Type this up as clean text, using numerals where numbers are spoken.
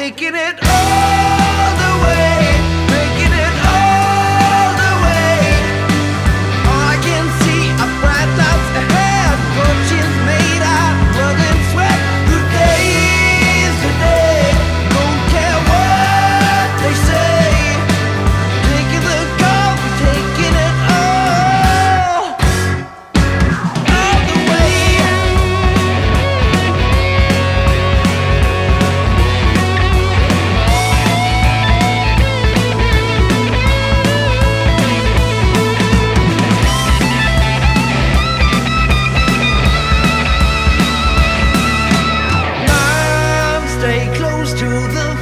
taking it all the way, making it all the way. All I can see are bright lights ahead, fortunes made out of blood and sweat. The days today, don't care what they say. Taking the call, we're taking it all the way. Stay close to the